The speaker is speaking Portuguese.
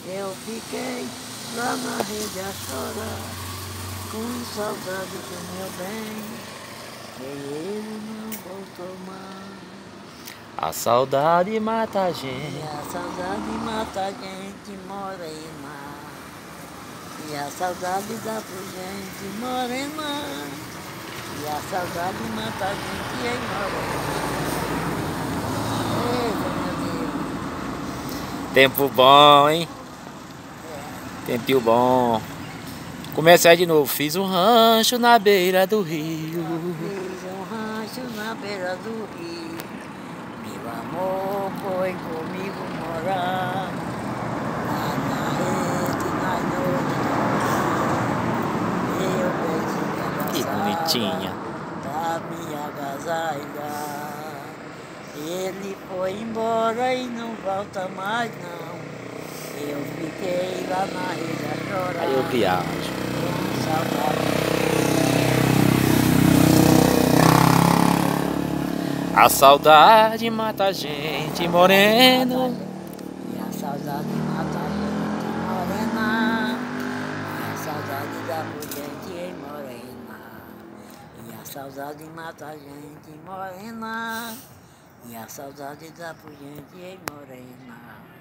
Eu fiquei lá na rede a chorar, com saudade do meu bem, que ele não voltou mais. A saudade mata a E gente. a saudade mata a gente morena, e a saudade dá pro gente morena, e a saudade mata a gente em morena. Eita, meu Deus. Tempo bom, hein? É. Tempinho bom. Começar de novo. Fiz um rancho na beira do rio. Fiz um rancho na beira do rio, meu amor foi comigo morar, lá na rede, na noite do mar. Eu Que beijinho bonitinha. abraçada pra me agasalhar. Ele foi embora e não volta mais não. Eu fiquei lá na rede a chorar, Aí eu viajo. com saudade. A saudade mata a gente, moreno. E a saudade mata a gente morena, e a saudade dá por gente em morena, e a saudade mata a gente morena, e a saudade dá por gente em morena.